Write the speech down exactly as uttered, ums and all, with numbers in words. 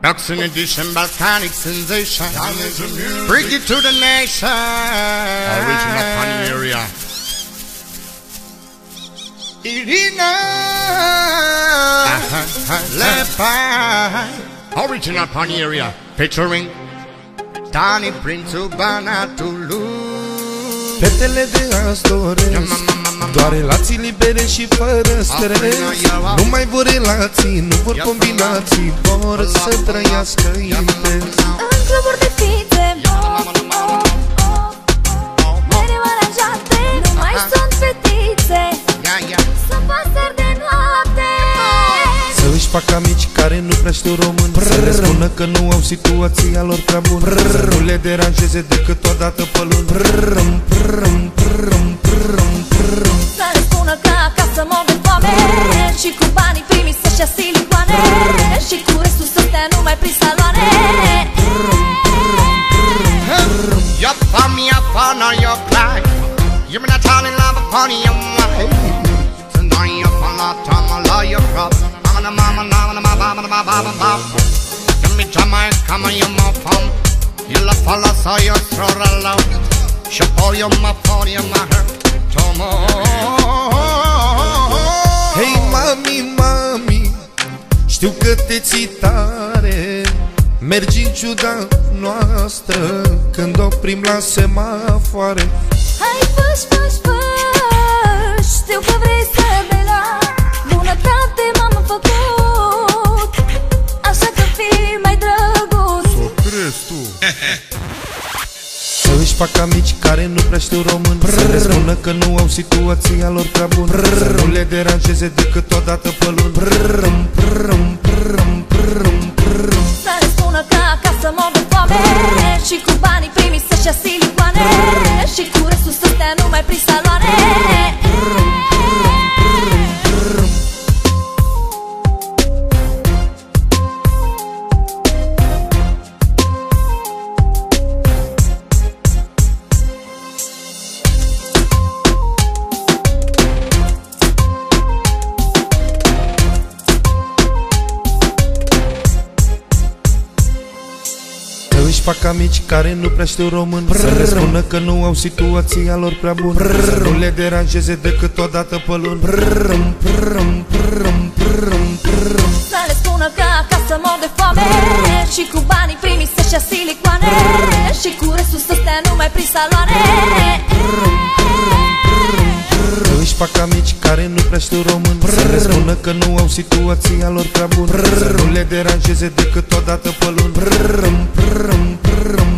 Rocks in addition, Balkanic sensation. Bring it to the nation. Original funny area. Irina Lepai. Original funny area. Featuring Danny Prince Banatulu. Fetele de azi doresc doar relații libere și fără stres. Nu mai vor relații, nu vor combinații, vor să trăiască intens. În cluburi de fițe, mereu aranjate, nu mai sunt fetițe, sunt pasări de noapte. Să își facă amici care nu prea știu român, să le spună că nu au situația lor prea bună, să nu le deranjeze decât o dată pe lună. Să le spună că acasă mor de foame și cu banii primiți să-și ia silicoane și cu restul să stea numai prin saloane. Your family, your fun, or your cry. You're not telling love upon your mind. Tonight you're fun, not time, I love your crop. Mama, mama, mama, mama, mama, mama, mama, mama. Give me Jamaica, come on, you're my fun. You'll follow, so you're throw alone. Și apoi eu mă pun, eu mă hurt. Hei mami, mami, știu că te ții tare, mergi în ciuda noastră când oprim la semafoare. Hai fă-și, fă-și, fă-și, știu că vrei să bei la bunătate m-am făcut, așa că fii mai drăguț. S-o crezi tu. Să își facă amici care nu prea știu român, să le spună că nu au situația lor prea bună, să nu le deranjeze decât o dată pe lună. Să le spună că acasă mor de foame și cu banii primiți să-și ia silicoane și cu restul să stea numai prin saloane. Își fac amici care nu prea știu român, să le spună că nu au situația lor prea bună, să nu le deranjeze decât o dată pe lună. Să le spună că acasă mor de foame și cu banii primiți să-și ia silicoane și cu restul să stea numai prin saloane. Își fac amici care nu prea știu român, să le spună că nu au situația lor prea bună, să nu le deranjeze decât o dată pe lună.